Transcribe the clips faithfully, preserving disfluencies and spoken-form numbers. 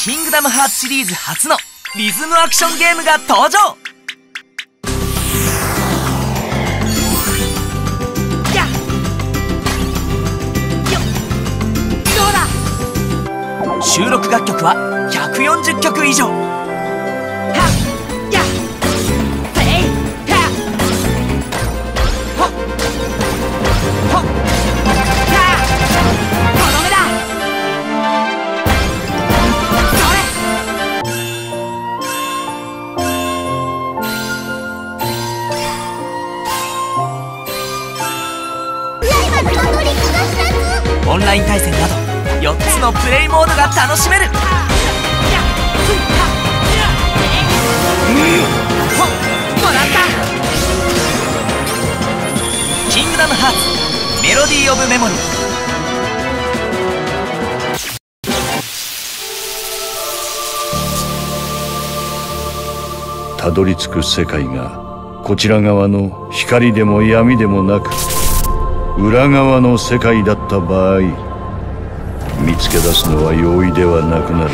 キングダムハーツシリーズ初のリズムアクションゲームが登場。やっよっどうだ。収録楽曲はひゃくよんじゅっきょく以上。はっやっせいはっほっほっやっとどめだ。オンライン対戦などよっつのプレイモードが楽しめる。うん、ほっもらった。キングダムハーツメロディー・オブ・メモリー。 たどり着く世界がこちら側の光でも闇でもなく裏側の世界だった場合、見つけ出すのは容易ではなくなる。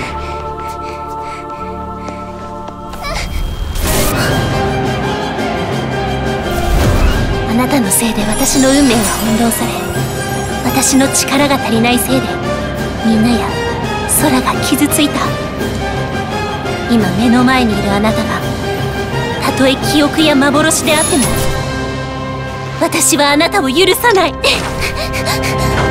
あなたのせいで私の運命が翻弄され、私の力が足りないせいでみんなや空が傷ついた。今目の前にいるあなたがたとえ記憶や幻であっても私はあなたを許さない。